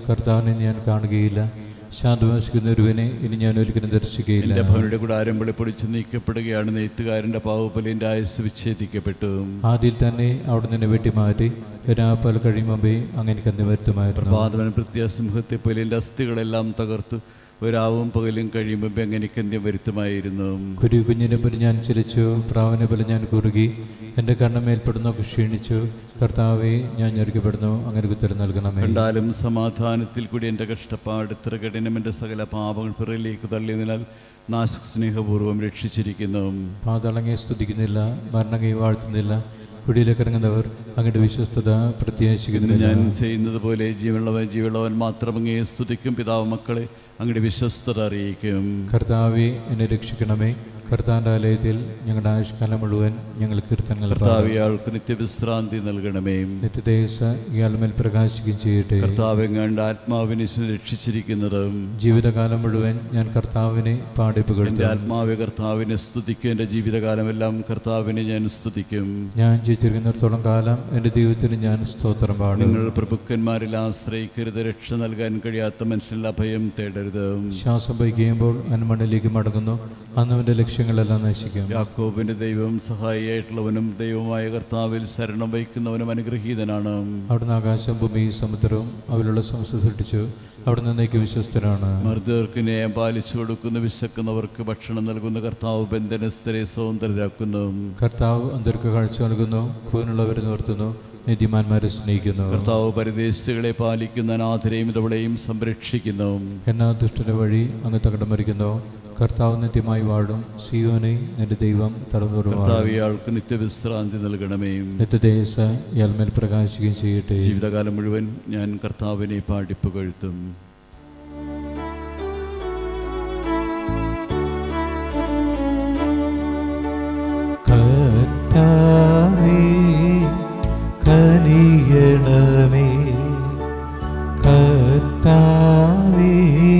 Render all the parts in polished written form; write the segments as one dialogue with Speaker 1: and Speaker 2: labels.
Speaker 1: കർത്താവിനെ ഞാൻ കാണുകയില്ല. ശാന്തവസിക്കുന്ന ഒരുവനെ ഇനി ഞാൻ ഒരിക്കലും ദർശിക്കുകയില്ല.
Speaker 2: എൻ്റെ ഭവനയുടെ കൂടാരം വെളിപ്പൊടിച്ച് നീക്കപ്പെടുകയാണ്. നെയ്ത്തുകാരൻ്റെ പാവപ്പലിൻ്റെ ആയുസ് വിച്ഛേദിക്കപ്പെട്ടു.
Speaker 1: ആദ്യം തന്നെ അവിടെ നിന്ന് വെട്ടിമാറ്റി രാപ്പൽ കഴിയും മുമ്പേ അങ്ങനെ കന്നി വരുത്തുമായിരുന്നു.
Speaker 2: പ്രഭാതവൻ പ്രത്യാസിംഹത്തെ പോലെ എൻ്റെ അസ്ഥികളെല്ലാം തകർത്തു. ഒരാവും പകലും കഴിയുമ്പോൾ അങ്ങനെ കന്യം വരുത്തുമായിരുന്നു.
Speaker 1: കുഞ്ഞിനെ പോലെ ഞാൻ ചിരിച്ചു, പ്രാവിനെ പോലെ ഞാൻ കുറുകി, എൻ്റെ കണ്ണമേൽപ്പെടുന്നൊക്കെ ക്ഷീണിച്ചു. കർത്താവെ, ഞാൻ ഞെരുക്കപ്പെടുന്നു, അങ്ങനെ ഉത്തരം നൽകണമേ.
Speaker 2: കണ്ടാലും സമാധാനത്തിൽ കൂടി എൻ്റെ കഷ്ടപ്പാട് ഇത്ര കഠിനം, എൻ്റെ സകല പാപങ്ങൾ പിറയിലേക്ക് തള്ളിയതിനാൽ നാശ സ്നേഹപൂർവ്വം രക്ഷിച്ചിരിക്കുന്നു. പാതാളങ്ങയെ സ്തുതിക്കുന്നില്ല, മരണങ്ങയെ വാഴ്ത്തുന്നില്ല. കുടിയിലേക്ക് ഇറങ്ങുന്നവർ അങ്ങയുടെ വിശ്വസ്തത പ്രത്യാശിക്കുന്നു. ഞാൻ ചെയ്യുന്നത് പോലെ ജീവനുള്ളവൻ മാത്രം അങ്ങയെ സ്തുതിക്കും. പിതാവ് മക്കളെ അങ്ങയുടെ വിശ്വസ്തത അറിയിക്കും. കർത്താവെ, എന്നെ രക്ഷിക്കണമേ. കർത്താവിൻ്റെ ആലയത്തിൽ ഞങ്ങളുടെ ആയുഷ്കാലം മുഴുവൻ ഞങ്ങൾ കീർത്തനങ്ങൾ. കർത്താവ് ഇയാൾക്ക് നിത്യവിശ്രാന്തി നൽകണമേ. നിത്യദേശ ഇയാളുമേൽ പ്രകാശിക്കുകയും ചെയ്യട്ടെ. കർത്താവ് എങ്ങാണ്ട് ആത്മാവിനെ രക്ഷിച്ചിരിക്കുന്നത്. ജീവിതകാലം മുഴുവൻ ഞാൻ കർത്താവിനെ പാടിപ്പുകൾ. എൻ്റെ ആത്മാവെ കർത്താവിനെ സ്തുതിക്കും. എൻ്റെ ജീവിതകാലമെല്ലാം കർത്താവിനെ ഞാൻ സ്തുതിക്കും. ഞാൻ ജീവിച്ചിരിക്കുന്നിടത്തോളം കാലം എൻ്റെ ദൈവത്തിന് ഞാൻ സ്തോത്രം പാടും. നിങ്ങൾ പ്രഭുക്കന്മാരിൽ ആശ്രയിക്കരുത്. രക്ഷ നൽകാൻ കഴിയാത്ത മനുഷ്യനിൽ അഭയം തേടരുത്. ശ്വാസം വഹിക്കുമ്പോൾ അന്മണ്ണിലേക്ക് മടങ്ങുന്നു. അന്ന് അവൻ്റെ ലക്ഷ്യങ്ങളെല്ലാം നശിക്കും. യാക്കോബിന്റെ ദൈവം സഹായിയായിട്ടുള്ളവനും ദൈവമായ കർത്താവിൽ ശരണം വഹിക്കുന്നവനും അനുഗ്രഹീതനാണ്. അവിടുന്ന് ആകാശം ഭൂമി സമുദ്രവും അവലുള്ള സൃഷ്ടിച്ചു. അവിടെ നിന്നേക്ക് വിശ്വസ്തരാണ്. മർദ്ദർക്ക് ന്യായം പാലിച്ചു കൊടുക്കുന്ന, വിശക്കുന്നവർക്ക് ഭക്ഷണം നൽകുന്ന കർത്താവ് ബന്ധനസ്ഥരെ സ്വതന്ത്രരാക്കുന്നു. കർത്താവ് അന്തർക്ക് കാഴ്ച നൽകുന്നു, കൂനുള്ളവരെ നിർത്തുന്നു, നീതിമാന്മാരെ സ്നേഹിക്കുന്നു. കർത്താവ് പരദേശികളെ പാലിക്കുന്ന, അനാഥരെയും ഇടവളെയും സംരക്ഷിക്കുന്നു. എന്നാ ദുഷ്ടന്റെ വഴി അങ്ങ് തകടം മറിക്കുന്നു. കർത്താവ് നിത്യമായി വാഴും. സിയോനെ, നിന്റെ ദൈവം തലമുറ. ഇയാൾക്ക് നിത്യവിശ്രാന്തി നൽകണമേ. നിത്യദേശ ഇയാൾമേൽ പ്രകാശിക്കുകയും ചെയ്യട്ടെ. ജീവിതകാലം മുഴുവൻ ഞാൻ കർത്താവിനെ പാടിപ്പുകഴ്ത്തും.
Speaker 1: കർത്താവേ, കനിയണമേ. കർത്താവേ,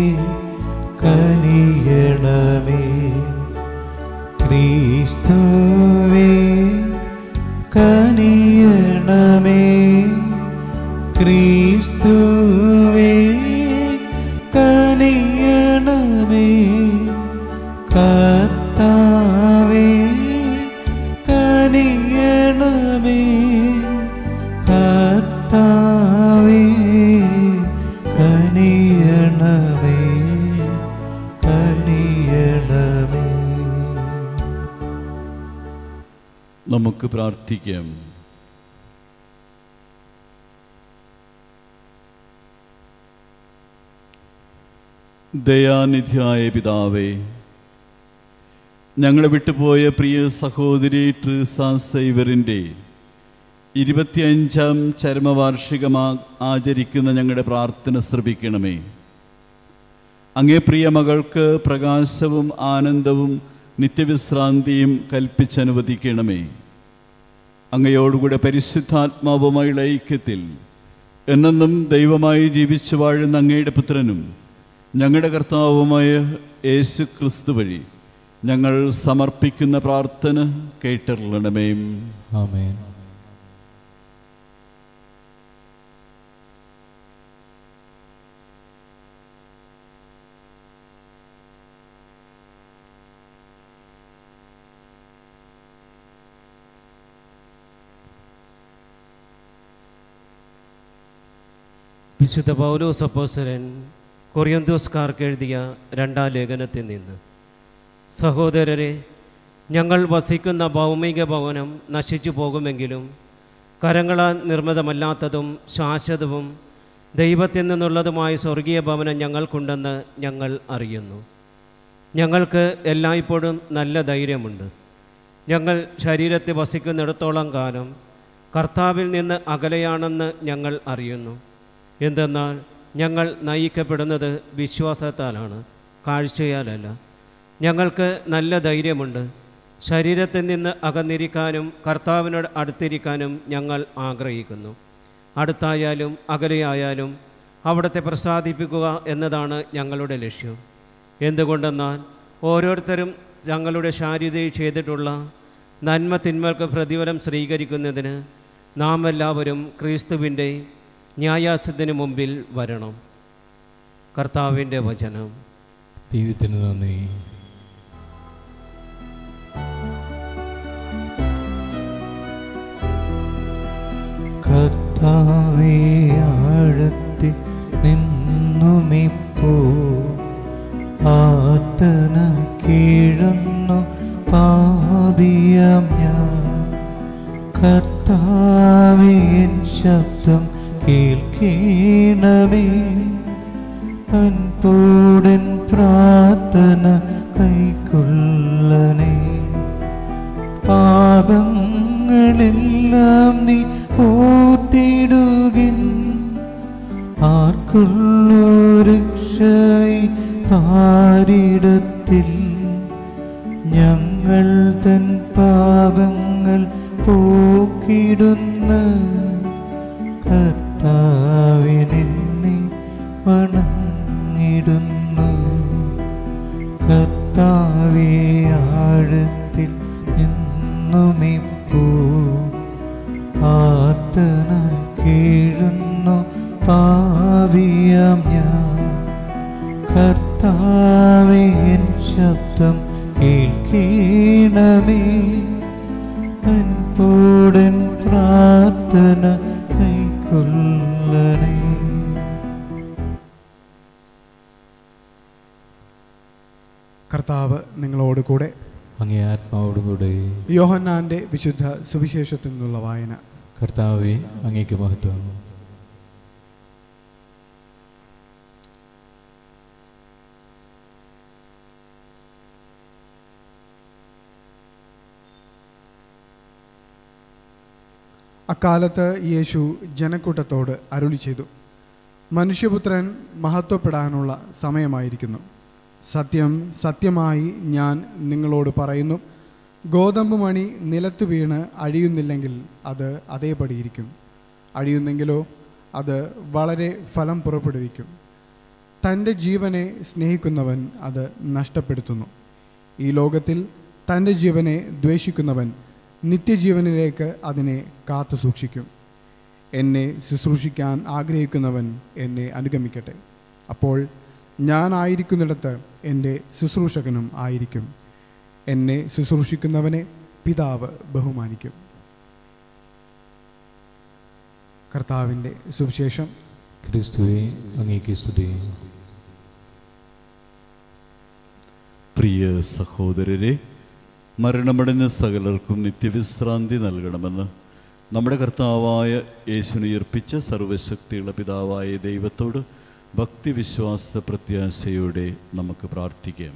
Speaker 1: കനിയണമേ. ക്രിസ്തുവേ, കനിയണമേ. ക്രിസ്തുവേ, കനിയണമേ. കർത്താവേ, കനിയണമേ. കർത്താവേ, കനിയണമേ. കനിയണമേ.
Speaker 2: നമുക്ക് പ്രാർത്ഥിക്കാം. ദയാനിധിയായ പിതാവേ, ഞങ്ങളെ വിട്ടുപോയ പ്രിയ സഹോദരി ട്രീസ സൈവറിൻ്റെ 25ാം ചരമവാർഷികം ആചരിക്കുന്ന ഞങ്ങളുടെ പ്രാർത്ഥന ശ്രവിക്കണമേ. അങ്ങേ പ്രിയ മകൾക്ക് പ്രകാശവും ആനന്ദവും നിത്യവിശ്രാന്തിയും കൽപ്പിച്ചനുവദിക്കണമേ. അങ്ങയോടുകൂടെ പരിശുദ്ധാത്മാവുമായുള്ള ഐക്യത്തിൽ എന്നെന്നും ദൈവമായി ജീവിച്ചു വാഴുന്ന അങ്ങയുടെ പുത്രനും ഞങ്ങളുടെ കർത്താവുമായ യേശു ക്രിസ്തു വഴി ഞങ്ങൾ സമർപ്പിക്കുന്ന പ്രാർത്ഥന കേട്ടറിയണമേ.
Speaker 1: ആമേൻ.
Speaker 3: വിശുദ്ധ പൗലോസ് അപ്പോസ്തലൻ കൊറിന്തോസ്കാർക്ക് എഴുതിയ 2-ാം ലേഖനത്തിൽ നിന്ന്: സഹോദരരെ, ഞങ്ങൾ വസിക്കുന്ന ഭൗമിക ഭവനം നശിച്ചു പോകുമെങ്കിലും കരങ്ങളാൽ നിർമ്മിതമല്ലാത്തതും ശാശ്വതവും ദൈവത്തിൽ നിന്നുള്ളതുമായ സ്വർഗീയ ഭവനം ഞങ്ങൾക്കുണ്ടെന്ന് ഞങ്ങൾ അറിയുന്നു. ഞങ്ങൾക്ക് എല്ലായ്പ്പോഴും നല്ല ധൈര്യമുണ്ട്. ഞങ്ങൾ ശരീരത്തിൽ വസിക്കുന്നിടത്തോളം കാലം കർത്താവിൽ നിന്ന് അകലെയാണെന്ന് ഞങ്ങൾ അറിയുന്നു. എന്തെന്നാൽ ഞങ്ങൾ നയിക്കപ്പെടുന്നത് വിശ്വാസത്താലാണ്, കാഴ്ചയാലല്ല. ഞങ്ങൾക്ക് നല്ല ധൈര്യമുണ്ട്. ശരീരത്തിൽ നിന്ന് അകന്നിരിക്കാനും കർത്താവിനോട് അടുത്തിരിക്കാനും ഞങ്ങൾ ആഗ്രഹിക്കുന്നു. അടുത്തായാലും അകലെയായാലും അവിടുത്തെ പ്രസാദിപ്പിക്കുക എന്നതാണ് ഞങ്ങളുടെ ലക്ഷ്യം. എന്തുകൊണ്ടെന്നാൽ ഓരോരുത്തരും ഞങ്ങളുടെ ശാരീരികമായി ചെയ്തിട്ടുള്ള നന്മ തിന്മകൾക്ക് പ്രതിഫലം സ്വീകരിക്കുന്നതിന് നാം എല്ലാവരും ക്രിസ്തുവിൻ്റെ ന്യായാസനത്തിന് മുമ്പിൽ വരണം. കർത്താവിൻ്റെ വചനം.
Speaker 1: ദൈവത്തിന് നന്ദി. കർത്താവേ, ആഴത്തിൽ നിന്നുമിപ്പോ ആർത്തന കീഴുന്നു പാപിയാം ഞാൻ. കർത്താവേ, എൻ ശബ്ദം കേൾക്കണമേ, അൻപോടൻ പ്രാർത്ഥന കൈക്കൊള്ളണേ. പാപങ്ങളെല്ലാം നീ ഓർത്തിടുകിൻ, ആർക്കുള്ളൂ രക്ഷയായി പാരിടത്തിൽ. ഞങ്ങൾ തൻ പാപങ്ങൾ പോക്കിടുന്ന കർത്താവിനെ വണങ്ങിടുന്നു. കർത്താവേ, ആഴത്തിൽ നിന്നുമിപ്പോ ആർത്തന കീഴുന്നു പാപിയാം ഞാൻ. കർത്താവേ, എൻ ശബ്ദം കേൾക്കണമേ, അൻപോടൻ പ്രാർത്ഥന കൈക്കൊള്ളണേ.
Speaker 4: കർത്താവ് നിങ്ങളോട് കൂടെ,
Speaker 1: അങ്ങേ ആത്മാവോടുകൂടെ.
Speaker 4: യോഹന്നാന്റെ വിശുദ്ധ സുവിശേഷത്തിൽ നിന്നുള്ള വായന.
Speaker 1: കർത്താവേ, അങ്ങേക്ക് മഹത്വം.
Speaker 4: അക്കാലത്ത് യേശു ജനക്കൂട്ടത്തോട് അരുളി ചെയ്തു, മനുഷ്യപുത്രൻ മഹത്വപ്പെടാനുള്ള സമയമായിരിക്കുന്നു. സത്യം സത്യമായി ഞാൻ നിങ്ങളോട് പറയുന്നു, ഗോതമ്പ് മണി നിലത്തു വീണ് അഴിയുന്നില്ലെങ്കിൽ അത് അതേപടിയിരിക്കും, അഴിയുന്നെങ്കിലോ അത് വളരെ ഫലം പുറപ്പെടുവിക്കും. തൻ്റെ ജീവനെ സ്നേഹിക്കുന്നവൻ അത് നഷ്ടപ്പെടുത്തുന്നു. ഈ ലോകത്തിൽ തൻ്റെ ജീവനെ ദ്വേഷിക്കുന്നവൻ നിത്യജീവനിലേക്ക് അതിനെ കാത്തു സൂക്ഷിക്കും. എന്നെ ശുശ്രൂഷിക്കാൻ ആഗ്രഹിക്കുന്നവൻ എന്നെ അനുഗമിക്കട്ടെ. അപ്പോൾ ഞാനായിരിക്കുന്നിടത്ത് എൻ്റെ ശുശ്രൂഷകനും ആയിരിക്കും. എന്നെ ശുശ്രൂഷിക്കുന്നവനെ പിതാവ് ബഹുമാനിക്കും. കർത്താവിൻ്റെ സുവിശേഷം.
Speaker 1: ക്രിസ്തുവേ, അങ്ങേക്ക് സ്തുതി.
Speaker 2: പ്രിയ സഹോദരരെ, മരണമടഞ്ഞ സകലർക്കും നിത്യവിശ്രാന്തി നൽകണമെന്ന് നമ്മുടെ കർത്താവായ യേശുവിനെ ഉയർപ്പിച്ച സർവശക്തിയുള്ള പിതാവായ ദൈവത്തോട് ഭക്തിവിശ്വാസ പ്രത്യാശയോടെ നമുക്ക് പ്രാർത്ഥിക്കാം.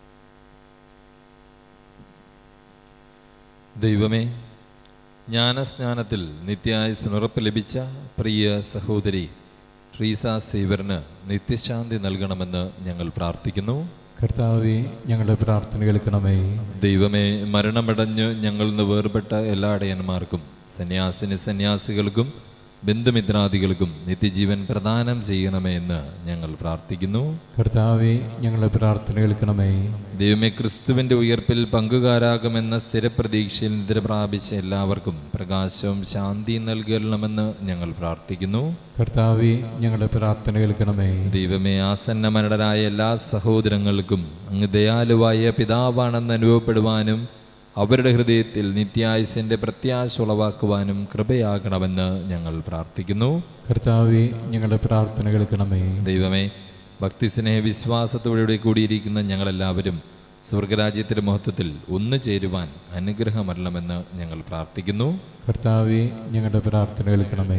Speaker 5: ദൈവമേ, ജ്ഞാനസ്നാനത്തിൽ നിത്യായുസ്സിനുറപ്പ് ലഭിച്ച പ്രിയ സഹോദരി ട്രീസ സേവറിന് നിത്യശാന്തി നൽകണമെന്ന് ഞങ്ങൾ പ്രാർത്ഥിക്കുന്നു.
Speaker 1: കർത്താവേ, ഞങ്ങളുടെ പ്രാർത്ഥന കേൾക്കണമേ.
Speaker 5: ദൈവമേ, മരണമടഞ്ഞ് ഞങ്ങളിൽ നിന്ന് വേർപെട്ട എല്ലാ അടയന്മാർക്കും സന്യാസികൾക്കും ബന്ധുമിത്രാദികൾക്കും നിത്യജീവൻ പ്രദാനം ചെയ്യണമേ എന്ന് ഞങ്ങൾ പ്രാർത്ഥിക്കുന്നു.
Speaker 1: കർത്താവേ, ഞങ്ങളുടെ പ്രാർത്ഥന കേൾക്കണമേ.
Speaker 5: ദൈവമേ, ക്രിസ്തുവിൻ്റെ ഉയർപ്പിൽ പങ്കുകാരാകുമെന്ന സ്ഥിരപ്രതീക്ഷയിൽ നിദ്ര പ്രാപിച്ച എല്ലാവർക്കും പ്രകാശവും ശാന്തിയും നൽകണമെന്ന് ഞങ്ങൾ പ്രാർത്ഥിക്കുന്നു.
Speaker 1: കർത്താവേ, ഞങ്ങളുടെ പ്രാർത്ഥന കേൾക്കണമേ.
Speaker 5: ദൈവമേ, ആസന്നമരണരായ എല്ലാ സഹോദരങ്ങൾക്കും അങ്ങ് ദയാലുവായ പിതാവാണെന്ന് അനുഭവപ്പെടുവാനും അവരുടെ ഹൃദയത്തിൽ നിത്യായുസിൻ്റെ പ്രത്യാശ ഉളവാക്കുവാനും കൃപയാകണമെന്ന് ഞങ്ങൾ പ്രാർത്ഥിക്കുന്നു.
Speaker 1: കർത്താവേ, ഞങ്ങളുടെ പ്രാർത്ഥന കേൾക്കണമേ.
Speaker 5: ദൈവമേ, ഭക്തിസ്നേഹ വിശ്വാസത്തോടെ കൂടിയിരിക്കുന്ന ഞങ്ങളെല്ലാവരും സ്വർഗരാജ്യത്തിൻ്റെ മഹത്വത്തിൽ ഒന്നു ചേരുവാൻ അനുഗ്രഹമരണമെന്ന് ഞങ്ങൾ പ്രാർത്ഥിക്കുന്നു.
Speaker 1: കർത്താവേ, ഞങ്ങളുടെ പ്രാർത്ഥന കേൾക്കണമേ.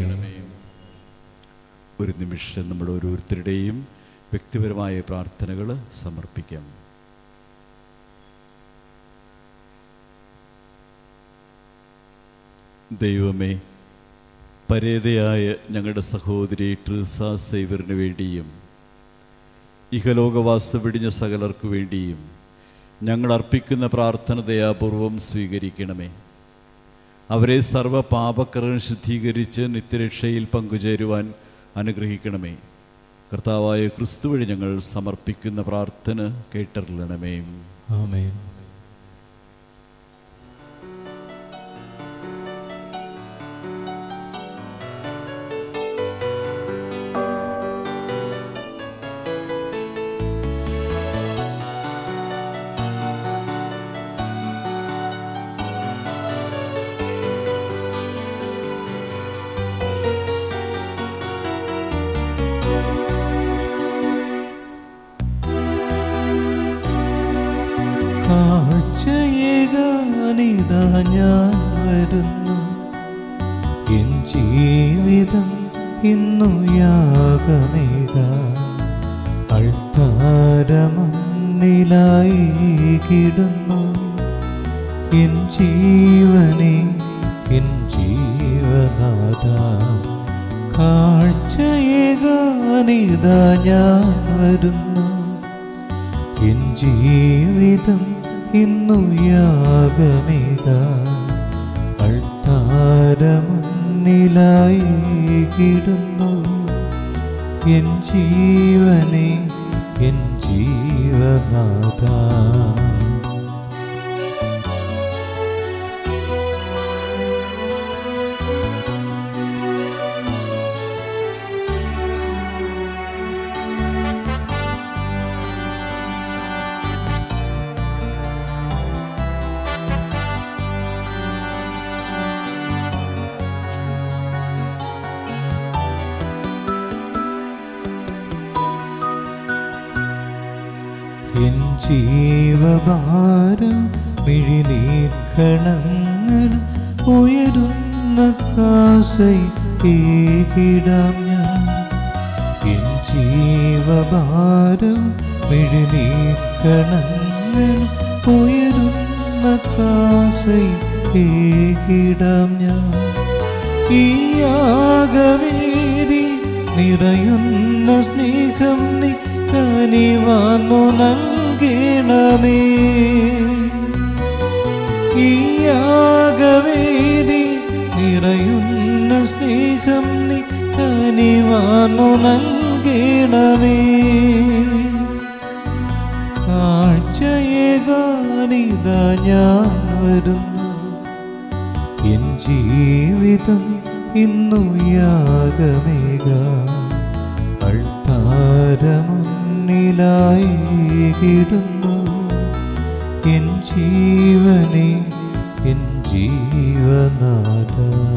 Speaker 2: ഒരു നിമിഷം നമ്മുടെ ഓരോരുത്തരുടെയും വ്യക്തിപരമായ പ്രാർത്ഥനകൾ സമർപ്പിക്കാം. ദൈവമേ, പരേതയായ ഞങ്ങളുടെ സഹോദരി ട്രീസ സേവറിന് വേണ്ടിയും ഇഹലോകവാസം വെടിഞ്ഞ സകലർക്കു വേണ്ടിയും ഞങ്ങൾ അർപ്പിക്കുന്ന പ്രാർത്ഥന ദയാപൂർവം സ്വീകരിക്കണമേ. അവരെ സർവ്വ പാപക്കറകൾ ശുദ്ധീകരിച്ച് നിത്യരക്ഷയിൽ പങ്കുചേരുവാൻ അനുഗ്രഹിക്കണമേ. കർത്താവായ ക്രിസ്തു വഴി ഞങ്ങൾ സമർപ്പിക്കുന്ന പ്രാർത്ഥന കേട്ടറിയണമേ.
Speaker 1: ആമേൻ. ഇതാ ഞാൻ വരുന്നു. എൻ ജീവിതം ഇന്നു യാഗമേകാൻ അൾത്താരമന്നിലായി കിടുന്നു. എൻ ജീവനെ എൻ ജീവനാഥ കാഴ്ചയേകാനിതാ ഞാൻ വരുന്നു. എൻ ജീവിതം ഇന്നു യാഗമേകാൻ അൾത്താരമന്നിലായി കിടുന്നു. എൻ ജീവനെ എൻ ജീവനാഥ എൻ ജീവഭാരം മിഴിനീർക്കണങ്ങൾ ഉയരുന്ന കാസൈ ഏകിടാം ഞാൻ. എൻ ജീവഭാരം മിഴിനീർക്കണങ്ങൾ ഉയരുന്ന കാസൈ ഏകിടാം ഞാൻ. ഈ യാഗവേദി നിറയുന്ന സ്നേഹം നീ കനിവാന്നു നൽകണമേ. ഈ യാഗവേദി നിറയുന്ന സ്നേഹം നീ കനിവാന്നു നൽകണമേ. കാഴ്ചയേകാനിതാ ഞാൻ വരുന്നു. എൻ ജീവിതം ഇന്നു യാഗമേകാൻ അൾത്താരമന്നിലായി കിടുന്നു. എൻ ജീവനെ എൻ ജീവനാഥ.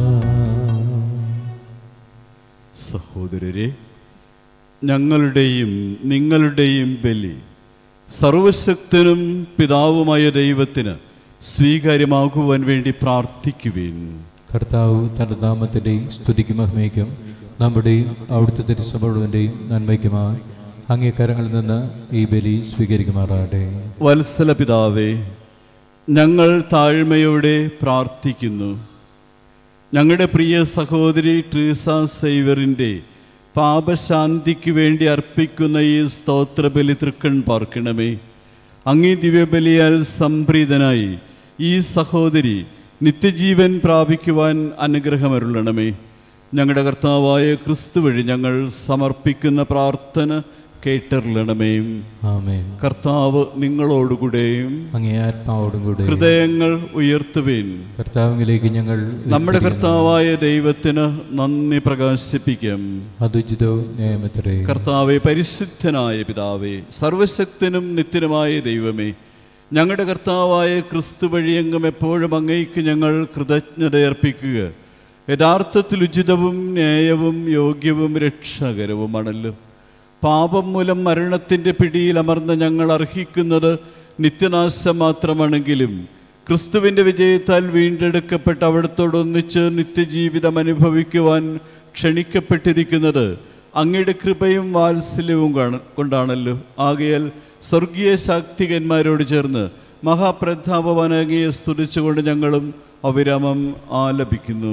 Speaker 2: സഹോദരരെ, ഞങ്ങളുടെയും നിങ്ങളുടെയും ബലി സർവശക്തനും പിതാവുമായ ദൈവത്തിന് സ്വീകാര്യമാകുവാൻ വേണ്ടി പ്രാർത്ഥിക്കുവിൻ.
Speaker 1: കർത്താവ് തൻ്റെ നാമത്തിൻ്റെയും സ്തുതിക്കും മഹിമയ്ക്കും നമ്മുടെയും അവിടുത്തെ തിരുസഭയുടെയും നന്മയ്ക്കുമായി അങ്ങേ കരങ്ങളിൽ നിന്ന് ഈ ബലി സ്വീകരിക്കുമാറാകട്ടെ.
Speaker 2: വത്സല പിതാവേ, ഞങ്ങൾ താഴ്മയോടെ പ്രാർത്ഥിക്കുന്നു. ഞങ്ങളുടെ പ്രിയ സഹോദരി ട്രീസ സേവ്യറിൻ്റെ പാപശാന്തിക്ക് വേണ്ടി അർപ്പിക്കുന്ന ഈ സ്തോത്രബലി തൃക്കൺ പാർക്കണമേ. അങ്ങേ ദിവ്യബലിയാൽ സംപ്രീതനായി ഈ സഹോദരി നിത്യജീവൻ പ്രാപിക്കുവാൻ അനുഗ്രഹമരുളണമേ. ഞങ്ങളുടെ കർത്താവായ ക്രിസ്തു വഴി ഞങ്ങൾ സമർപ്പിക്കുന്ന പ്രാർത്ഥന കേട്ടരുളണമേ.
Speaker 1: ആമേൻ.
Speaker 2: കർത്താവ് നിങ്ങളോടുകൂടെയും
Speaker 1: അങ്ങേ ആത്മാവോടും കൂടെ
Speaker 2: ഹൃദയങ്ങൾ ഉയർത്തുവിൻ.
Speaker 1: കർത്താവിലേക്ക് ഞങ്ങൾ
Speaker 2: നമ്മുടെ കർത്താവായ ദൈവത്തിന് നന്ദി പ്രകാശിപ്പിക്കാം.
Speaker 1: അതുചിതവും ന്യായമത്രേ.
Speaker 2: കർത്താവെ, പരിശുദ്ധനായ പിതാവേ, സർവശക്തനും നിത്യനുമായ ദൈവമേ, ഞങ്ങളുടെ കർത്താവായ ക്രിസ്തു വഴിയെങ്കും എപ്പോഴും അങ്ങേക്ക് ഞങ്ങൾ കൃതജ്ഞതയർപ്പിക്കുക യഥാർത്ഥത്തിൽ ഉചിതവും ന്യായവും യോഗ്യവും രക്ഷകരവുമാണല്ലോ. പാപം മൂലം മരണത്തിൻ്റെ പിടിയിൽ അമർന്ന് ഞങ്ങൾ അർഹിക്കുന്നത് നിത്യനാശം മാത്രമാണെങ്കിലും ക്രിസ്തുവിൻ്റെ വിജയത്താൽ വീണ്ടെടുക്കപ്പെട്ട അവിടത്തോടൊന്നിച്ച് നിത്യജീവിതം അനുഭവിക്കുവാൻ ക്ഷണിക്കപ്പെട്ടിരിക്കുന്നത് അങ്ങയുടെ കൃപയും വാത്സല്യവും കൊണ്ടാണല്ലോ. ആകയാൽ സ്വർഗീയ ശാക്തികന്മാരോട് ചേർന്ന് മഹാപ്രതാപവാനങ്ങയെ സ്തുതിച്ചുകൊണ്ട് ഞങ്ങളും അവിരാമം ആലപിക്കുന്നു.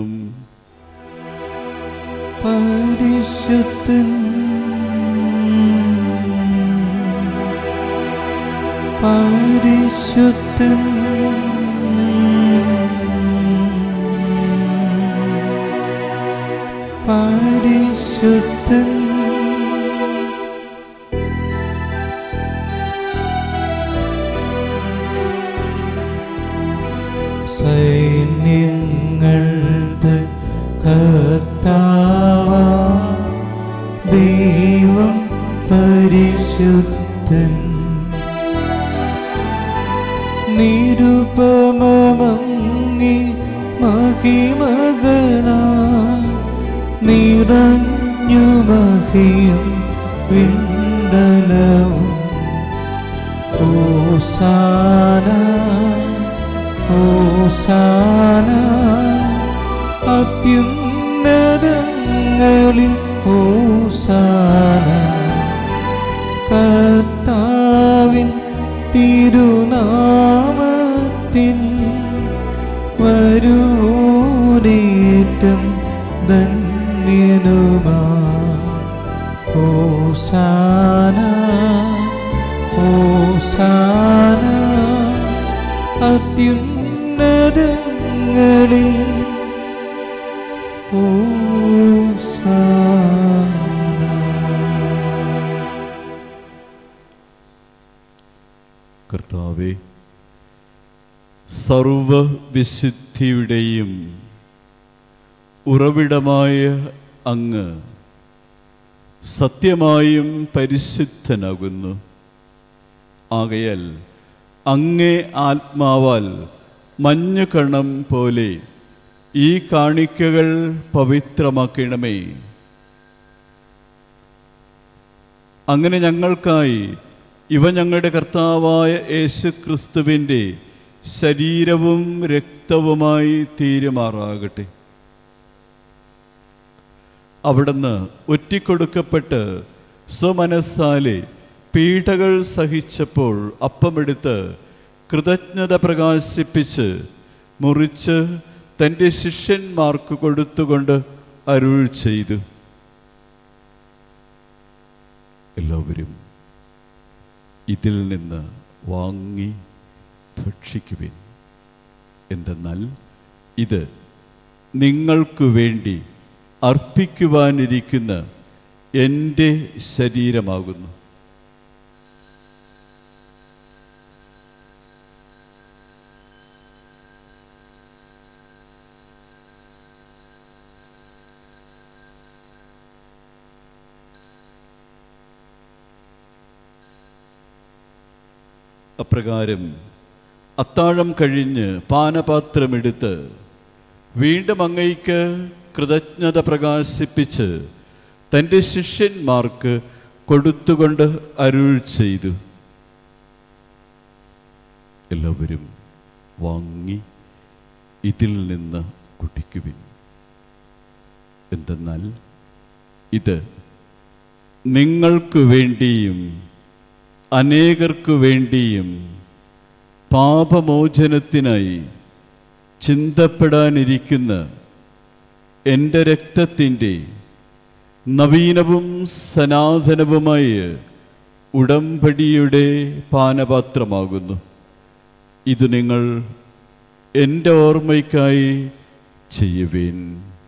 Speaker 1: പരിശുദ്ധൻ പരിശുദ്ധൻ പരിശുദ്ധൻ സൈന്യങ്ങളുടെ കർത്താവാ ദൈവം പരിശുദ്ധൻ. നിരുപമമങ്ങി മഹിമകളാ നിറഞ്ഞു മഹിയും വിണ്ടലവും. ഓസാന ഓസാന ഹോസാന അത്യുന്നതങ്ങളിൽ ഹോസാന കർത്താവിൻ തിരുനാമത്തിൽ വരൂരേറ്റം ധന്യനുമാ ഹോസാന ഹോസാന അത്യുന്നതങ്ങളിൽ
Speaker 2: കർത്താവേ, സർവവിശുദ്ധിയുടെയും ഉറവിടമായ അങ്ങ് സത്യമായും പരിശുദ്ധനാകുന്നു. ആകയാൽ അങ്ങേ ആത്മാവാൽ മഞ്ഞുകണം പോലെ ഈ കാണിക്കകൾ പവിത്രമാക്കണമേ. അങ്ങനെ ഞങ്ങൾക്കായി ഇവ ഞങ്ങളുടെ കർത്താവായ യേശുക്രിസ്തുവിൻ്റെ ശരീരവും രക്തവുമായി തീരുമാറാകട്ടെ. അവിടുന്ന് ഒറ്റിക്കൊടുക്കപ്പെട്ട് സ്വമനസ്സാലെ പീഡകൾ സഹിച്ചപ്പോൾ അപ്പമെടുത്ത് കൃതജ്ഞത പ്രകാശിപ്പിച്ച് മുറിച്ച് തൻ്റെ ശിഷ്യന്മാർക്ക് കൊടുത്തുകൊണ്ട് അരുൾ ചെയ്തു, എല്ലാവരും ഇതിൽ നിന്ന് വാങ്ങി ഭക്ഷിക്കുവിൻ. എന്തെന്നാൽ ഇത് നിങ്ങൾക്ക് വേണ്ടി അർപ്പിക്കുവാനിരിക്കുന്ന എൻ്റെ ശരീരമാകുന്നു. അപ്രകാരം അത്താഴം കഴിഞ്ഞ് പാനപാത്രമെടുത്ത് വീണ്ടും അങ്ങയ്ക്ക് കൃതജ്ഞത പ്രകാശിപ്പിച്ച് തൻ്റെ ശിഷ്യന്മാർക്ക് കൊടുത്തുകൊണ്ട് അരുൾ ചെയ്തു, എല്ലാവരും വാങ്ങി ഇതിൽ നിന്ന് കുടിക്കുവിൻ. എന്തെന്നാൽ ഇത് നിങ്ങൾക്ക് വേണ്ടിയും അനേകർക്കു വേണ്ടിയും പാപമോചനത്തിനായി ചിന്തപ്പെടാനിരിക്കുന്ന എൻ്റെ രക്തത്തിൻ്റെ നവീനവും സനാതനവുമായ ഉടമ്പടിയുടെ പാനപാത്രമാകുന്നു. ഇത് നിങ്ങൾ എൻ്റെ ഓർമ്മയ്ക്കായി ചെയ്യുവിൻ.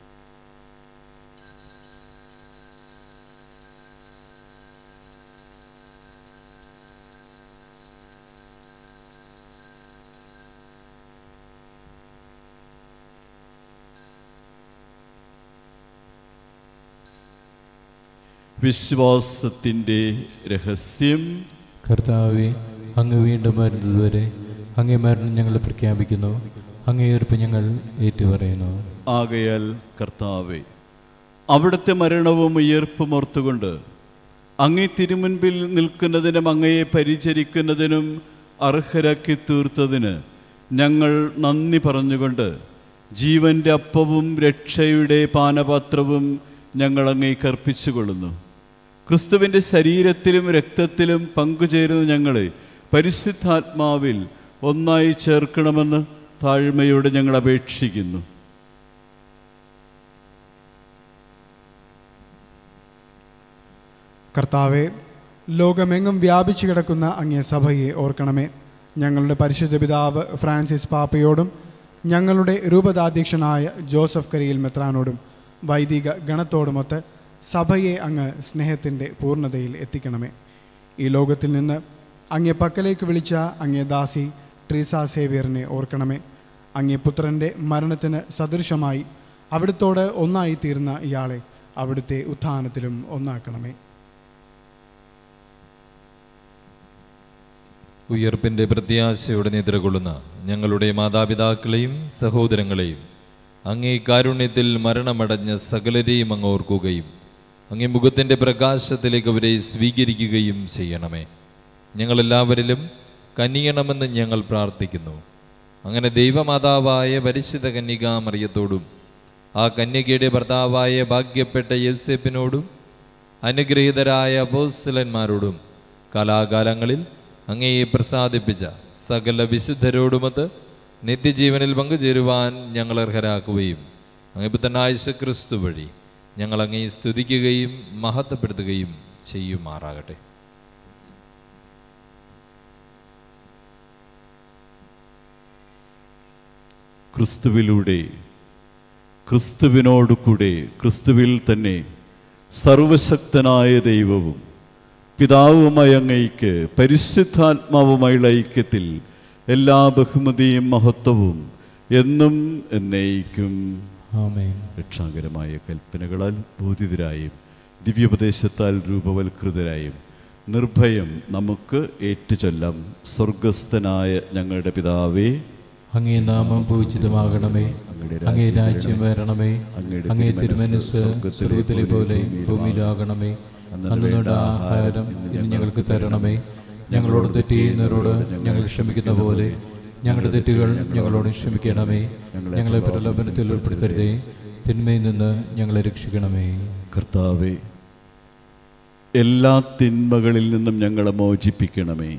Speaker 2: വിശ്വാസത്തിൻ്റെ രഹസ്യം.
Speaker 1: കർത്താവേ, അങ്ങ് വീണ്ടും വരുന്നതുവരെ അങ്ങേ മരണം ഞങ്ങൾ പ്രഖ്യാപിക്കുന്നു, അങ്ങേ ഉയർപ്പ് ഞങ്ങൾ ഏറ്റുപറയുന്നു.
Speaker 2: ആകയാൽ കർത്താവേ, അവിടുത്തെ മരണവും ഉയർപ്പും ഓർത്തുകൊണ്ട് അങ്ങേ തിരുമുൻപിൽ നിൽക്കുന്നതിനും അങ്ങയെ പരിചരിക്കുന്നതിനും അർഹരാക്കി തീർത്തതിന് ഞങ്ങൾ നന്ദി പറഞ്ഞുകൊണ്ട് ജീവൻ്റെ അപ്പവും രക്ഷയുടെ പാനപാത്രവും ഞങ്ങൾ അങ്ങേക്ക് അർപ്പിച്ചുകൊള്ളുന്നു. ക്രിസ്തുവിൻ്റെ ശരീരത്തിലും രക്തത്തിലും പങ്കുചേരുന്ന ഞങ്ങളെ പരിശുദ്ധാത്മാവിൽ ഒന്നായി ചേർക്കണമെന്ന് താഴ്മയോടെ ഞങ്ങൾ അപേക്ഷിക്കുന്നു.
Speaker 4: കർത്താവെ, ലോകമെങ്ങും വ്യാപിച്ചു കിടക്കുന്ന അങ്ങേ സഭയെ ഓർക്കണമേ. ഞങ്ങളുടെ പരിശുദ്ധ പിതാവ് ഫ്രാൻസിസ് പാപ്പയോടും ഞങ്ങളുടെ രൂപതാധ്യക്ഷനായ ജോസഫ് കരിയിൽ മെത്രാനോടും വൈദിക ഗണത്തോടുമൊത്ത് സഭയെ അങ്ങ് സ്നേഹത്തിൻ്റെ പൂർണ്ണതയിൽ എത്തിക്കണമേ. ഈ ലോകത്തിൽ നിന്ന് അങ്ങേ പക്കലേക്ക് വിളിച്ച അങ്ങേ ദാസി ട്രീസ സേവ്യറിനെ ഓർക്കണമേ. അങ്ങേ പുത്രൻ്റെ മരണത്തിന് സദൃശമായി അവിടുത്തോട് ഒന്നായിത്തീർന്ന ഇയാളെ അവിടുത്തെ ഉത്ഥാനത്തിലും ഒന്നാക്കണമേ.
Speaker 5: ഉയർപ്പിൻ്റെ പ്രത്യാശയോടെ നിദ്രകൊള്ളുന്ന ഞങ്ങളുടെ മാതാപിതാക്കളെയും സഹോദരങ്ങളെയും അങ്ങേ കാരുണ്യത്തിൽ മരണമടഞ്ഞ സകലരെയും അങ്ങ് ഓർക്കുകയും അങ്ങേ മുഖത്തിൻ്റെ പ്രകാശത്തിലേക്ക് അവരെ സ്വീകരിക്കുകയും ചെയ്യണമേ. ഞങ്ങളെല്ലാവരിലും കനിയണമെന്ന് ഞങ്ങൾ പ്രാർത്ഥിക്കുന്നു. അങ്ങനെ ദൈവമാതാവായ പരിശുദ്ധ കന്യകാമറിയത്തോടും ആ കന്യകയുടെ ഭർത്താവായ ഭാഗ്യപ്പെട്ട യോസേപ്പിനോടും അനുഗ്രഹീതരായ അപ്പോസ്തലന്മാരോടും കാലാകാലങ്ങളിൽ അങ്ങയെ പ്രസാദിപ്പിച്ച സകല വിശുദ്ധരോടുമൊത്ത് നിത്യജീവനിൽ പങ്കുചേരുവാൻ ഞങ്ങൾ അർഹരാക്കുകയും അങ്ങേ പുത്രനായ യേശുക്രിസ്തു വഴി ഞങ്ങൾ അങ്ങയെ സ്തുതിക്കുകയും മഹത്വപ്പെടുത്തുകയും ചെയ്യുമാറാകട്ടെ.
Speaker 2: ക്രിസ്തുവിലൂടെ, ക്രിസ്തുവിനോടുകൂടെ, ക്രിസ്തുവിൽ തന്നെ സർവശക്തനായ ദൈവവും പിതാവുമായ അങ്ങയ്ക്ക് പരിശുദ്ധാത്മാവുമായുള്ള ഐക്യത്തിൽ എല്ലാ ബഹുമതിയും മഹത്വവും എന്നും എന്നേക്കും.
Speaker 1: ആമേൻ.
Speaker 2: രക്ഷാകരമായ കൽപ്പനകളാൽ ബോധിതരായും ദിവ്യോപദേശത്താൽ രൂപവൽകൃതരായും നിർഭയം നമുക്ക് ഏറ്റുചൊല്ലാം. സ്വർഗസ്ഥനായ ഞങ്ങളുടെ പിതാവേ,
Speaker 1: അങ്ങേ നാമം പൂജിതമാകണമേ, അങ്ങേ രാജ്യം വരണമേ, അങ്ങേ തിരുമനസ്സ് സ്വർഗ്ഗത്തിലെ പോലെ ഭൂമിയിലാകണമേ. അന്നുവേണ്ട ആഹാരം ഇന്ന് ഞങ്ങൾക്ക് തരണമേ. ഞങ്ങളോട് തെറ്റ് ചെയ്യുന്നവരോട് ഞങ്ങൾ ക്ഷമിക്കുന്ന പോലെ ഞങ്ങളുടെ തെറ്റുകൾ ഞങ്ങളോട് ക്ഷമിക്കണമേ. ഞങ്ങളെ പ്രലോഭനത്തിൽ ഉൾപ്പെടുത്തരുതേ, തിന്മയിൽ നിന്ന് ഞങ്ങളെ രക്ഷിക്കണമേ.
Speaker 2: കർത്താവേ, എല്ലാ തിന്മകളിൽ നിന്നും ഞങ്ങളെ മോചിപ്പിക്കണമേ.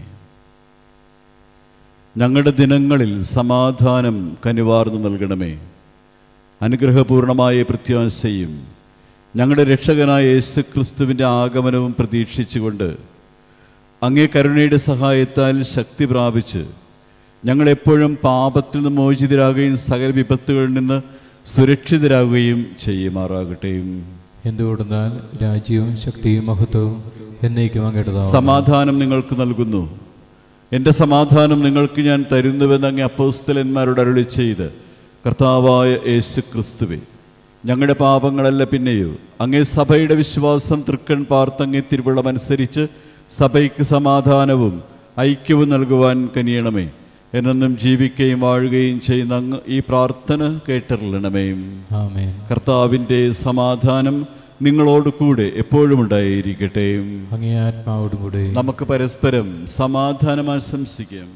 Speaker 2: ഞങ്ങളുടെ ദിനങ്ങളിൽ സമാധാനം കനിവാർന്നു നൽകണമേ. അനുഗ്രഹപൂർണമായ പ്രത്യാശയും ഞങ്ങളുടെ രക്ഷകനായ യേശുക്രിസ്തുവിൻ്റെ ആഗമനവും പ്രതീക്ഷിച്ചുകൊണ്ട് അങ്ങേ കരുണയുടെ സഹായത്താൽ ശക്തി പ്രാപിച്ച് ഞങ്ങളെപ്പോഴും പാപത്തിൽ നിന്ന് മോചിതരാകുകയും സകല വിപത്തുകളിൽ നിന്ന് സുരക്ഷിതരാകുകയും ചെയ്യുമാറാകട്ടെ.
Speaker 1: എന്തുകൊണ്ടെന്നാൽ രാജ്യവും ശക്തിയും മഹത്വവും എന്നേക്കും അങ്ങേടേതാണ്.
Speaker 2: സമാധാനം നിങ്ങൾക്ക് നൽകുന്നു, എൻ്റെ സമാധാനം നിങ്ങൾക്ക് ഞാൻ തരുന്നുവെന്ന് അങ്ങേ അപ്പോസ്തലന്മാരോട് അരുളി ചെയ്ത് കർത്താവായ യേശുക്രിസ്തുവേ, ഞങ്ങളുടെ പാപങ്ങളല്ല പിന്നെയോ അങ്ങേ സഭയുടെ വിശ്വാസം തൃക്കൺ പാർത്തങ്ങേ തിരുവള്ളമനുസരിച്ച് സഭയ്ക്ക് സമാധാനവും ഐക്യവും നൽകുവാൻ കനിയണമേ. എന്നെന്നും ജീവിക്കുകയും വാഴുകയും ചെയ്യുന്ന അങ്ങ് ഈ പ്രാർത്ഥന കേട്ടറിയണമേ.
Speaker 1: ആമേൻ.
Speaker 2: കർത്താവിൻ്റെ സമാധാനം നിങ്ങളോട് കൂടെ എപ്പോഴും ഉണ്ടായിരിക്കട്ടെ.
Speaker 1: അങ്ങേ ആത്മാവോടും കൂടെ.
Speaker 2: നമുക്ക് പരസ്പരം സമാധാനം ആശംസിക്കാം.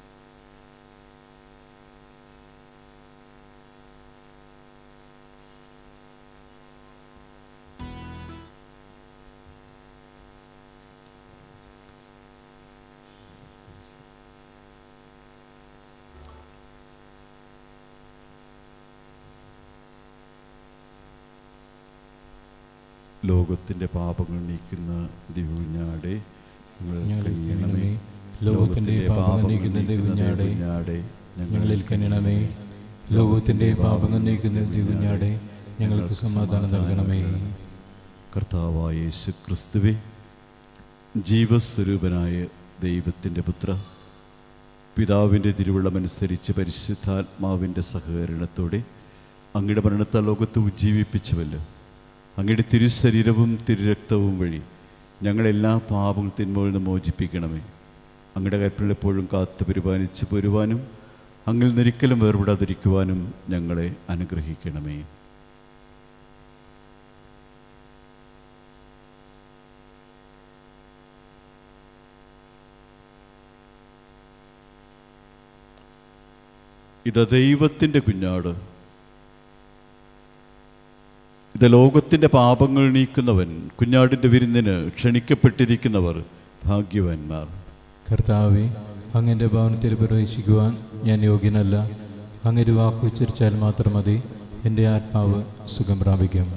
Speaker 2: ലോകത്തിൻ്റെ പാപങ്ങൾ നീക്കുന്ന ദിവ്യകുഞ്ഞാടേ,
Speaker 1: കനിയണമേ. ലോകത്തിൻ്റെ പാപങ്ങൾ നീക്കുന്ന ദിവ്യകുഞ്ഞാടേ, ഞങ്ങളിൽ കനിയണമേ. ലോകത്തിൻ്റെ പാപങ്ങൾ നീക്കുന്ന ദിവ്യകുഞ്ഞാടേ, ഞങ്ങൾക്ക് സമാധാനം നൽകണമേ.
Speaker 2: കർത്താവായ യേശുക്രിസ്തുവേ, ജീവസ്വരൂപനായ ദൈവത്തിൻ്റെ പുത്ര, പിതാവിൻ്റെ തിരുവുള്ളമനുസരിച്ച് പരിശുദ്ധാത്മാവിൻ്റെ സഹകരണത്തോടെ അങ്ങയുടെ മരണത്താൽ ലോകത്തെ ഉജ്ജീവിപ്പിച്ചുവല്ലോ. അങ്ങയുടെ തിരുശരീരവും തിരുരക്തവും വഴി ഞങ്ങളെല്ലാ പാപങ്ങൾ തിന്മകളിൽ നിന്ന് മോചിപ്പിക്കണമേ. അങ്ങയുടെ കൽപ്പനകൾ എപ്പോഴും കാത്തു പരിപാലിച്ച് പോരുവാനും അങ്ങിൽ നിന്നൊരിക്കലും വേർപെടാതിരിക്കുവാനും ഞങ്ങളെ അനുഗ്രഹിക്കണമേ. ഇത് ദൈവത്തിൻ്റെ കുഞ്ഞാട്, ഇത് ലോകത്തിൻ്റെ പാപങ്ങൾ നീക്കുന്നവൻ. കുഞ്ഞാടിൻ്റെ വിരുന്നിന് ക്ഷണിക്കപ്പെട്ടിരിക്കുന്നവർ ഭാഗ്യവാന്മാർ.
Speaker 1: കർത്താവേ, അങ്ങൻ്റെ ഭവനത്തിൽ പ്രവേശിക്കുവാൻ ഞാൻ യോഗ്യനല്ല. അങ്ങൊരു വാക്ക് ഉച്ചരിച്ചാൽ മാത്രം മതി, എൻ്റെ ആത്മാവ് സുഖം പ്രാപിക്കും.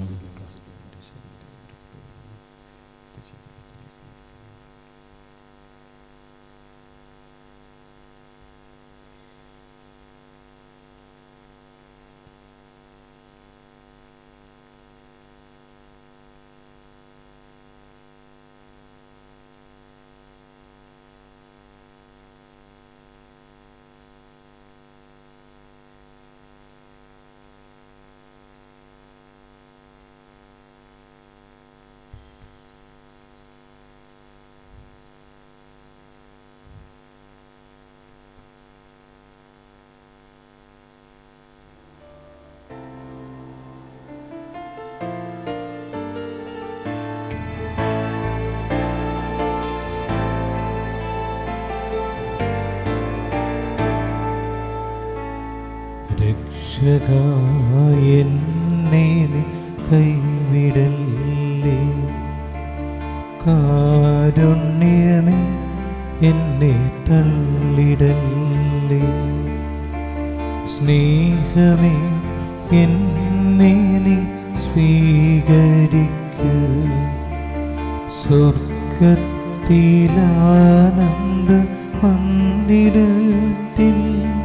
Speaker 1: എന്നെ നീ കൈവിടല്ലേ, കാരുണ്യമേ എന്നെ തള്ളിടല്ലേ, സ്നേഹമേ എന്നെ നീ സ്വീകരിക്കൂ, സ്വർഗത്തിലാനന്ദ മന്ദിരത്തിൽ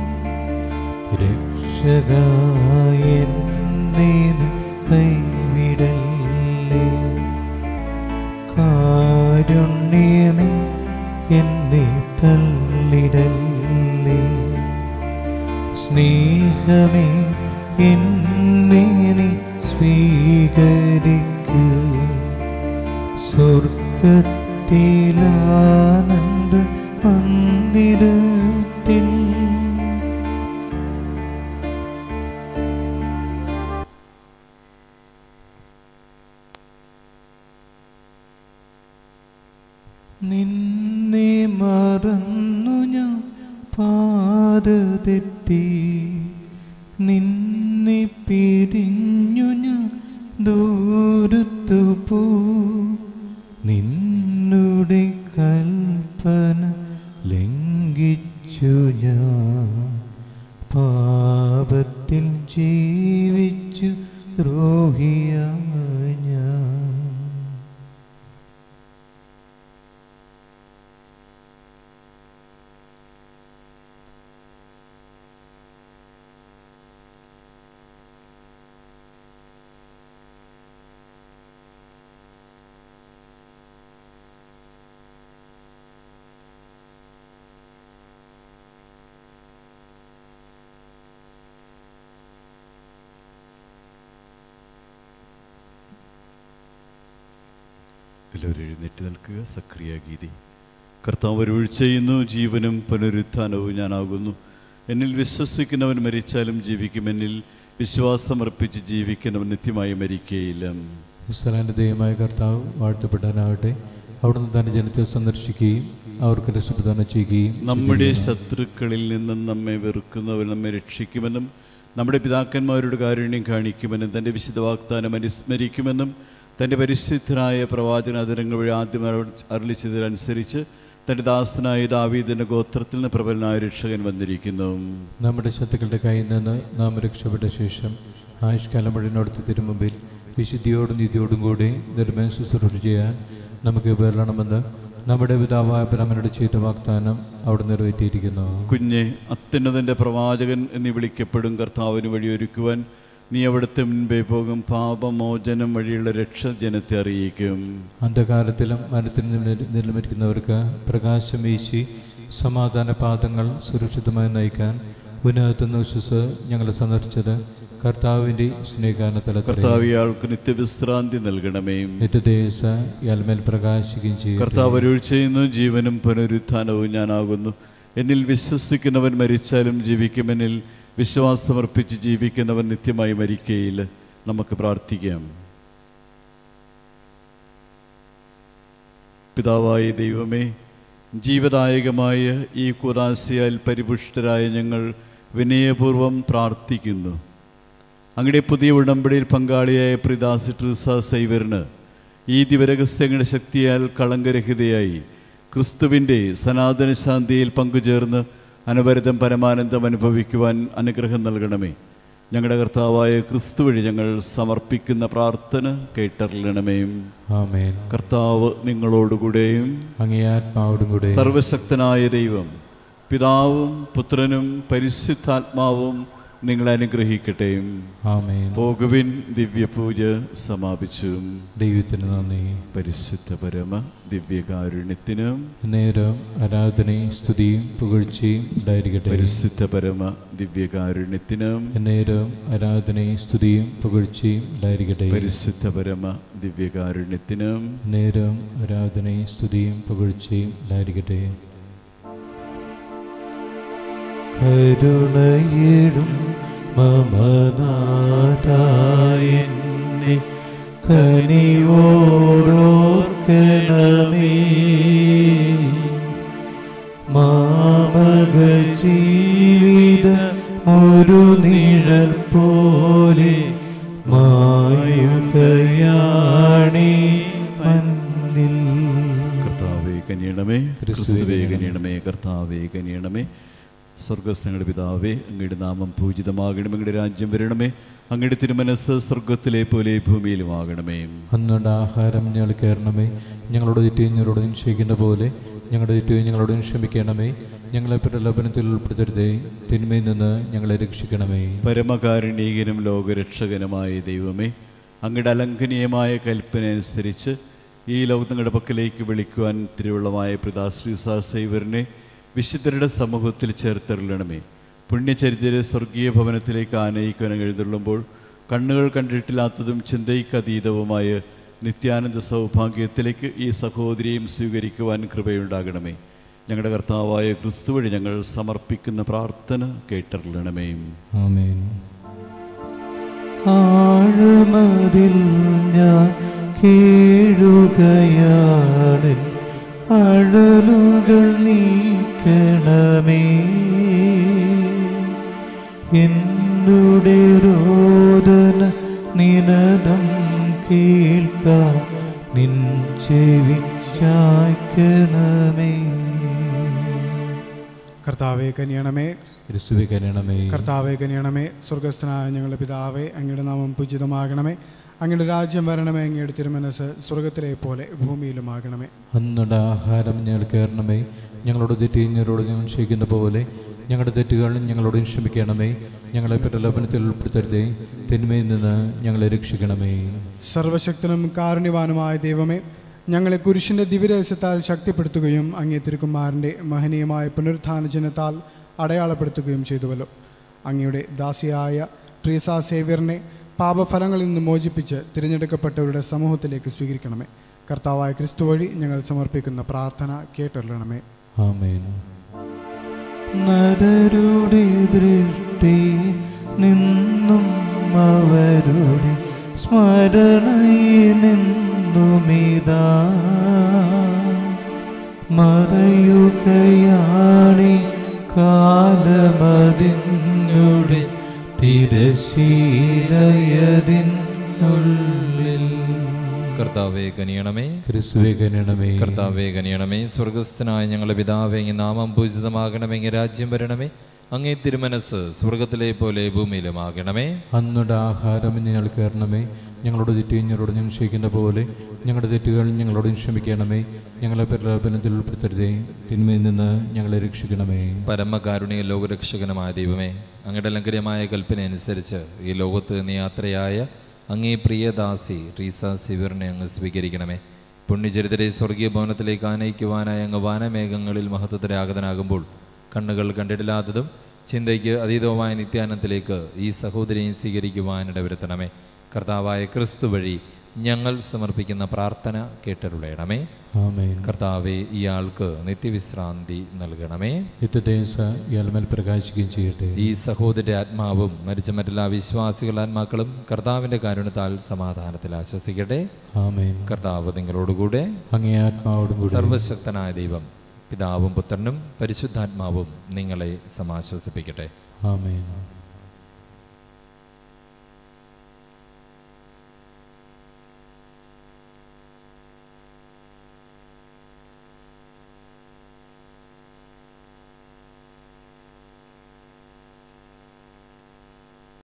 Speaker 1: രക്ഷകായ എന്നെ നീ കൈവിടല്ലേ, കാരുണ്യമേ എന്നെ തള്ളിടല്ലേ, സ്നേഹമേ എന്നെ നീ സ്വീകരിക്കൂ, സ്വർഗത്തിലാനന്ദ മന്ദിരത്തിൽ. നിന്നെ മറന്നു ഞാൻ പാതതെറ്റി, നിന്നെ പിരിഞ്ഞു ഞാൻ ദൂരത്തു പോ, നിന്നുടെ കൽപ്പന ലംഘിച്ചു ഞാൻ, പാപത്തിൽ ജീവിച്ചു ദ്രോഹിയായ ഞാൻ.
Speaker 2: എല്ലാവരും എഴുന്നേറ്റ് നിൽക്കുക. സക്രിയ ഗീതി. കർത്താവ് അരുൾ ചെയ്യുന്നു, ജീവനും പുനരുത്ഥാനവും ഞാനാകുന്നു. എന്നിൽ വിശ്വസിക്കുന്നവൻ മരിച്ചാലും ജീവിക്കും, എന്നിൽ വിശ്വാസമർപ്പിച്ച് ജീവിക്കുന്നവൻ നിത്യമായി മരിക്കുകയില്ല.
Speaker 1: ഇസ്രായേലിന്റെ ദൈവമായ കർത്താവ് വാഴ്ത്തപ്പെടാനാവട്ടെ. അവിടുന്ന് തന്റെ ജനത്തെ സന്ദർശിക്കുകയും അവർക്ക് രക്ഷപ്രദാനം ചെയ്യുകയും
Speaker 2: നമ്മുടെ ശത്രുക്കളിൽ നിന്നും നമ്മെ വെറുക്കുന്നവർ നമ്മെ രക്ഷിക്കുമെന്നും നമ്മുടെ പിതാക്കന്മാരുടെ കാരുണ്യം കാണിക്കുമെന്നും തൻ്റെ വിശുദ്ധ വാഗ്ദാനം അനുസ്മരിക്കുമെന്നും തൻ്റെ പരിശുദ്ധരായ പ്രവാചകൻ അതിരങ്ങൾ വഴി ആദ്യം അരുളിച്ചതിനനുസരിച്ച് തൻ്റെ ദാസനായ ദാവീദിൻ്റെ ഗോത്രത്തിൽ നിന്ന് പ്രബലനായ രക്ഷകൻ വന്നിരിക്കുന്നു.
Speaker 1: നമ്മുടെ ശത്രുക്കളുടെ കയ്യിൽ നിന്ന് നാം രക്ഷപ്പെട്ട ശേഷം ആയുഷ്കാലം മുഴുവനോടത്ത് തിരുമുമ്പിൽ വിശുദ്ധിയോടും നീതിയോടും കൂടി നിർമ്മയം ശുശ്രൂഷ ചെയ്യാൻ നമുക്ക് വരണമെന്ന് നമ്മുടെ പിതാവായ പരമനോട് ചെയ്ത വാഗ്ദാനം അവിടെ നിറവേറ്റിയിരിക്കുന്നു.
Speaker 2: കുഞ്ഞെ, അത്യുന്നതൻ്റെ പ്രവാചകൻ എന്നീ വിളിക്കപ്പെടും കർത്താവിന് വഴിയൊരുക്കുവാൻ നീ അവിടുത്തെ മുൻപേ പോകും. പാപമോചനം വഴിയുള്ള രക്ഷ ജനത്തെ അറിയിക്കും.
Speaker 1: അന്ധകാലത്തിലും മരത്തിൽ നിർമ്മിക്കുന്നവർക്ക് പ്രകാശം വീശി സമാധാന പാദങ്ങൾ സുരക്ഷിതമായി നയിക്കാൻ ഉന്നതത്തുനിന്ന് വിശ്വസ് ഞങ്ങളെ സന്ദർശിച്ചത് കർത്താവിൻ്റെ സ്നേഹാനത്തല.
Speaker 2: കർത്താവ് ഇയാൾക്ക് നിത്യവിശ്രാന്തി നൽകണമേ.
Speaker 1: നിത്യദേശ ഇയാൾമേൽ പ്രകാശിക്കുകയും ചെയ്യും.
Speaker 2: കർത്താവ് അരുൾ ചെയ്യുന്നു, ജീവനും പുനരുത്ഥാനവും ഞാനാകുന്നു. എന്നിൽ വിശ്വസിക്കുന്നവൻ മരിച്ചാലും ജീവിക്കും, എന്നിൽ വിശ്വാസമർപ്പിച്ച് ജീവിക്കുന്നവൻ നിത്യമായി മരിക്കുകയില്ല. നമുക്ക് പ്രാർത്ഥിക്കാം. പിതാവായ ദൈവമേ, ജീവദായകമായ ഈ കൂദാശയാൽ പരിപുഷ്ടരായ ഞങ്ങൾ വിനയപൂർവം പ്രാർത്ഥിക്കുന്നു. അങ്ങയുടെ പുതിയ ഉടമ്പടിയിൽ പങ്കാളിയായ പ്രിദാസ് ട്രീസ സൈവറിന് ഈ ദിവരഹസ്യങ്ങളുടെ ശക്തിയാൽ കളങ്കരഹിതയായി ക്രിസ്തുവിൻ്റെ സനാതന ശാന്തിയിൽ പങ്കുചേർന്ന് അനവരതം പരമാനന്ദം അനുഭവിക്കുവാൻ അനുഗ്രഹം നൽകണമേ. ഞങ്ങളുടെ കർത്താവായ ക്രിസ്തു വഴി ഞങ്ങൾ സമർപ്പിക്കുന്ന പ്രാർത്ഥന കേട്ടറിയണമേ.
Speaker 1: ആമേൻ.
Speaker 2: കർത്താവ് നിങ്ങളോടുകൂടെയും
Speaker 1: അങ്ങേ ആത്മാവോടും കൂടെ
Speaker 2: സർവശക്തനായ ദൈവം പിതാവും പുത്രനും പരിശുദ്ധാത്മാവും നിങ്ങളെ അനുഗ്രഹിക്കട്ടെ.
Speaker 1: ആമേൻ.
Speaker 2: പോകുവിൻ, ദിവ്യപൂജ സമാപിച്ചു.
Speaker 1: ദൈവത്തിന് നന്ദി.
Speaker 2: പരിശുദ്ധ പരമ ദിവ്യകാരുണ്യത്തിന്
Speaker 1: നേരം ആരാധനയും സ്തുതിയും പുകഴ്ചയും ഉണ്ടായിരിക്കട്ടെ.
Speaker 2: പരിശുദ്ധ പരമ ദിവ്യകാരുണ്യത്തിന്
Speaker 1: നേരം ആരാധനയും സ്തുതിയും പുകഴ്ചയും ഉണ്ടായിരിക്കട്ടെ.
Speaker 2: പരിശുദ്ധ പരമ ദിവ്യകാരുണ്യത്തിന്
Speaker 1: നേരം ആരാധനയും സ്തുതിയും പുകഴ്ചയും ഉണ്ടായിരിക്കട്ടെ. കരുണയിടും മമനാഥായെന്നെ കനിവോടോർക്കണമേ. മാമക ജീവിത ഒരു നിഴൽ
Speaker 2: കനിയണമേ. ക്രിസ്തുവേ കനിയണമേ. കർത്താവേ കനിയണമേ. സ്വർഗസ്ഥങ്ങളുടെ പിതാവേ, അങ്ങയുടെ നാമം പൂജിതമാകണമേ. അങ്ങയുടെ രാജ്യം വരണമേ. അങ്ങയുടെ തിരുമനസ് സ്വർഗത്തിലെ പോലെ ഭൂമിയിലുമാകണമേ.
Speaker 1: അന്നുണ്ട് ആഹാരം ഞങ്ങൾക്ക് തരണമേ. ഞങ്ങളോട് തെറ്റുകയും ഞങ്ങളോട് നിക്ഷേപിക്കുന്ന പോലെ ഞങ്ങളുടെ തെറ്റുകയും ഞങ്ങളോട് ക്ഷമിക്കണമേ. ഞങ്ങളെ പ്രലോഭനത്തിൽ ഉൾപ്പെടുത്തരുതേ, തിന്മയിൽ നിന്ന് ഞങ്ങളെ രക്ഷിക്കണമേ.
Speaker 2: പരമകാരുണീകനും ലോകരക്ഷകനുമായ ദൈവമേ, അങ്ങയുടെ അലംഘനീയമായ കൽപ്പന അനുസരിച്ച് ഈ ലോകത്ത് നിങ്ങളുടെ പക്കലേക്ക് വിളിക്കുവാൻ തിരുവുള്ളമായ സേവ്യറിനെ വിശുദ്ധരുടെ സമൂഹത്തിൽ ചേർത്തരുളണമേ. പുണ്യചരിതരെ സ്വർഗീയ ഭവനത്തിലേക്ക് ആനയിക്കുവാൻ എഴുന്നള്ളുമ്പോൾ കണ്ണുകൾ കണ്ടിട്ടില്ലാത്തതും ചിന്തയ്ക്കതീതവുമായ നിത്യാനന്ദ സൗഭാഗ്യത്തിലേക്ക് ഈ സഹോദരിയും സ്വീകരിക്കുവാൻ കൃപയുണ്ടാകണമേ. ഞങ്ങളുടെ കർത്താവായ ക്രിസ്തു വഴി ഞങ്ങൾ സമർപ്പിക്കുന്ന പ്രാർത്ഥന കേട്ടരുളണമേ.
Speaker 1: ആമേൻ. ആഴമതിൽ ഞാൻ കീഴുകയാണ്, അഴലുകൾ നീക്കണമേ. എന്നുടെ രോദന നിനദം കേൾക്കാൻ നിൻ ചെവി ചായ്ക്കണമേ.
Speaker 4: കർത്താവേ കനിയണമേ.
Speaker 1: ക്രിസ്തുവേ കനിയണമേ.
Speaker 4: കർത്താവേ കനിയണമേ. സ്വർഗസ്ഥനായ ഞങ്ങളുടെ പിതാവേ, അങ്ങയുടെ നാമം പൂജിതമാകണമേ. അങ്ങയുടെ രാജ്യം വരണമേ. അങ്ങയുടെ തിരുമനസ് സ്വർഗത്തിലെ പോലെ ഭൂമിയിലുമാകണമേ.
Speaker 1: അന്നുണ്ട് ആഹാരം ഞങ്ങൾക്ക് തരണമേ. ഞങ്ങളോട് തെറ്റുകയും ഞങ്ങളോട് ഞങ്ങൾ ക്ഷമിക്കുന്ന പോലെ ഞങ്ങളുടെ തെറ്റുകൾ ഞങ്ങളോട് ക്ഷമിക്കണമേ. ഞങ്ങളെ പ്രലോഭനത്തിൽ ഉൾപ്പെടുത്തരുതേ, തിന്മയിൽ നിന്ന് ഞങ്ങളെ രക്ഷിക്കണമേ.
Speaker 4: സർവശക്തനും കാരുണ്യവാനുമായ ദൈവമേ, ഞങ്ങളെ കുരിശിൻ്റെ ദിവ്യരഹസ്യത്താൽ ശക്തിപ്പെടുത്തുകയും അങ്ങേ തിരുക്കുമാരൻ്റെ മഹനീയമായ പുനരുത്ഥാന ചിഹ്നത്താൽ അടയാളപ്പെടുത്തുകയും ചെയ്തുവല്ലോ. അങ്ങയുടെ ദാസിയായ ട്രീസ സേവ്യറിനെ പാപഫലങ്ങളിൽ നിന്ന് മോചിപ്പിച്ച് തിരഞ്ഞെടുക്കപ്പെട്ടവരുടെ സമൂഹത്തിലേക്ക് സ്വീകരിക്കണമേ. കർത്താവായ ക്രിസ്തു വഴി ഞങ്ങൾ സമർപ്പിക്കുന്ന പ്രാർത്ഥന കേട്ടരുളണമേ.
Speaker 1: ആമേൻ. നരരുടെ ദൃഷ്ടി നിന്നും അവരുടെ സ്മരണയിൽ നിന്നുമിതാ മറയുകയാണി കാലമതിനുടെ തിരശീലയതിനുള്ളിൽ.
Speaker 5: കർത്താവേ കനിയണമേ.
Speaker 1: ക്രിസ്തുവേ കനിയണമേ.
Speaker 5: കർത്താവേ കനിയണമേ. സ്വർഗസ്ഥനായ ഞങ്ങളുടെ പിതാവേ, അങ്ങ് നാമം പൂജിതമാകണമേ. അങ്ങ് രാജ്യം വരണമേ. അങ്ങേ തിരുമനസ് സ്വർഗത്തിലെ പോലെ ഭൂമിയിലുമാകണമേ.
Speaker 1: അന്നുടെ ആഹാരം ഞങ്ങൾക്ക് തരണമേ. ഞങ്ങളോട് തെറ്റുകയും ഞങ്ങളോട് ഞങ്ങൾ ക്ഷമിക്കുന്ന പോലെ ഞങ്ങളുടെ തെറ്റുകൾ ഞങ്ങളോട് ക്ഷമിക്കണമേ. ഞങ്ങളെ പ്രലോഭനത്തിൽ ഉൾപ്പെടുത്തരുതേ, തിന്മയിൽ നിന്ന് ഞങ്ങളെ രക്ഷിക്കണമേ.
Speaker 5: പരമകാരുണിക ലോകരക്ഷകനുമായ ദൈവമേ, അങ്ങയുടെ ലംഘനമായ കൽപ്പന അനുസരിച്ച് ഈ ലോകത്ത് നിന്ന് യാത്രയായ അങ്ങേ പ്രിയദാസി ട്രീസ സേവ്യറിനെ അങ്ങ് സ്വീകരിക്കണമേ. പുണ്യചരിതരെ സ്വർഗീയ ഭവനത്തിലേക്ക് ആനയിക്കുവാനായി അങ്ങ് വാനമേഘങ്ങളിൽ മഹത്വത്തിലാഗതനാകുമ്പോൾ കണ്ണുകൾ കണ്ടിട്ടില്ലാത്തതും ചിന്തയ്ക്ക് അതീതവുമായ നിത്യാനന്ദത്തിലേക്ക് ഈ സഹോദരിയെ സ്വീകരിക്കുവാനിട വരുത്തണമേ. കർത്താവായ ക്രിസ്തു വഴി ഞങ്ങൾ സമർപ്പിക്കുന്ന പ്രാർത്ഥന കേട്ടരുളയണമേ.
Speaker 1: ആമേൻ.
Speaker 5: കർത്താവെ, ഇയാൾക്ക് നിത്യവിശ്രാന്തി നൽകണമേ.
Speaker 1: നിത്യദേശ ഇയാൾമേൽ പ്രകാശിക്കുകയും ചെയ്യട്ടെ.
Speaker 5: ഈ സഹോദര ആത്മാവും മരിച്ച മറ്റെല്ലാ വിശ്വാസികളുടെ ആത്മാക്കളും കർത്താവിൻ്റെ കാരുണ്യത്താൽ സമാധാനത്തിൽ ആശ്വസിക്കട്ടെ.
Speaker 1: ആമേൻ.
Speaker 5: കർത്താവ് നിങ്ങളോടുകൂടെ,
Speaker 1: അങ്ങേ ആത്മാവോടും കൂടെ.
Speaker 5: സർവശക്തനായ ദൈവം പിതാവും പുത്രനും പരിശുദ്ധാത്മാവും നിങ്ങളെ സമാശ്വസിപ്പിക്കട്ടെ.
Speaker 1: ആമേൻ.